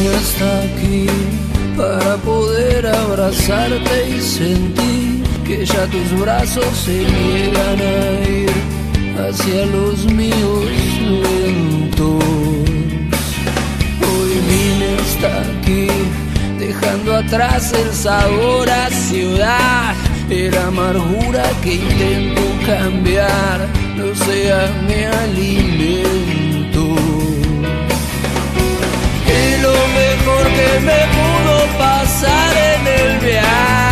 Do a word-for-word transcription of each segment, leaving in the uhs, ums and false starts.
hasta aquí para poder abrazarte y sentir que ya tus brazos se niegan a ir hacia los míos lentos. Hoy vine hasta aquí dejando atrás el sabor a ciudad, era amargura que intento cambiar, no sea mi alimento. Y lo mejor que me pudo pasar en el viaje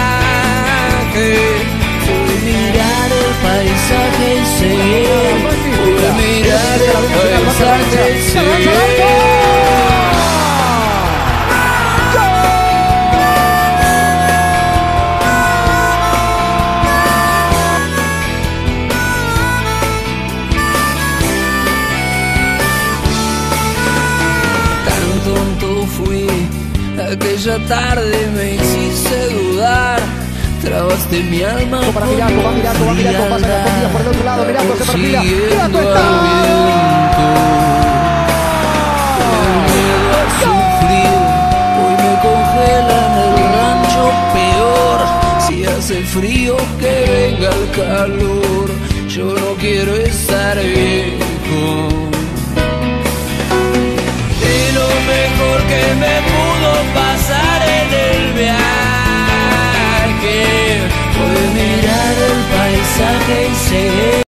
fue mirar el paisaje y seguir, fue mirar el paisaje y seguir. Aquella tarde me hiciste dudar, trabaste mi alma para mirar, va mirando, va mirando, pasa la comida por el otro lado, mirando, se perfila, mirando está. El miedo a sufrir, hoy me congela en el rancho peor, si hace frío que venga el calor, yo no quiero estar viejo. Y lo mejor que me pudo pasar en el viaje fue mirar el paisaje y seguir.